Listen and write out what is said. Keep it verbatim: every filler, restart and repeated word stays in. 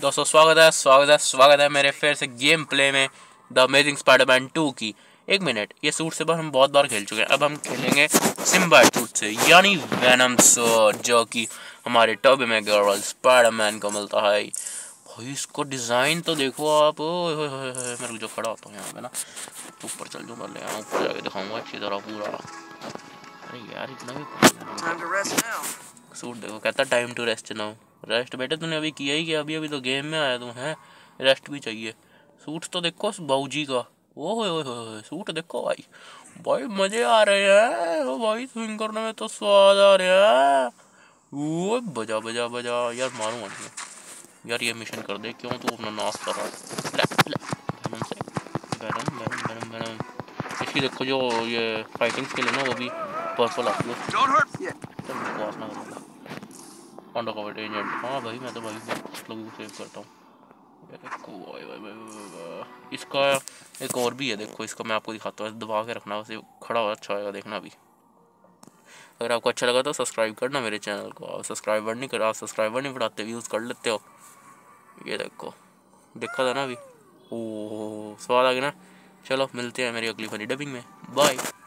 दोस्तों स्वागत है स्वागत है स्वागत है मेरे फिर से गेम प्ले में द अमेजिंग स्पाइडरमैन टू की। एक मिनट, ये सूट से हम बहुत बार खेल चुके हैं, अब हम खेलेंगे सिम्बायोट सूट से, यानी वेनम सूट, जो कि हमारे टॉबी मैगवायर स्पाइडरमैन को मिलता है। भाई इसको डिज़ाइन तो देखो आप, ओए होए होए होए, मैं रुक जो खड़ा होता हूँ यहाँ पे ना, ऊपर चल जाऊँगा, ले आऊँ ऊपर जाके दिखाऊँगा अच्छी तरह पूरा। अरे यार इतना भी सूट देखो, कहता time to rest now. Rest बेटे तूने अभी किया ही क्या, अभी अभी तो गेम में आया तू है, रेस्ट भी चाहिए। सूट तो देखो उस बाऊजी का, ओह ओह ओह सूट देखो भाई, भाई मजे आ रहे हैं। ओ भाई स्विंग करने में तो स्वाद आ रहा है। वो बजा बजा बजा यार, मारूंगा नहीं यार, ये मिशन कर दे, क्यों तू अपना नाश कर रहा है। ले, ले, गरम से गरम गरम गरम गरम। इसकी देखो जो ये फाइटिंग स्किल है ना, वो भी पर्पल आती है। चल बकवास ना करूँगा, अंडर कवर एजेंट। हाँ भाई मैं तो भाई लोगों को सेव करता हूँ। ये देखो भाई भाई भाई भाई, इसका एक और भी है, देखो इसका मैं आपको दिखाता हूँ, दबा के रखना, उसे खड़ा हुआ अच्छा होगा देखना भी। अगर आपको अच्छा लगा तो सब्सक्राइब करना मेरे चैनल को। आप सब्सक्राइबर नहीं कर आप सब्सक्राइबर नहीं बढ़ाते, व्यूज़ कर लेते हो। ये देखो, देखा था ना अभी, ओह स्वाद आ गया ना। चलो मिलते हैं मेरी अगली फनी डबिंग में, बाय।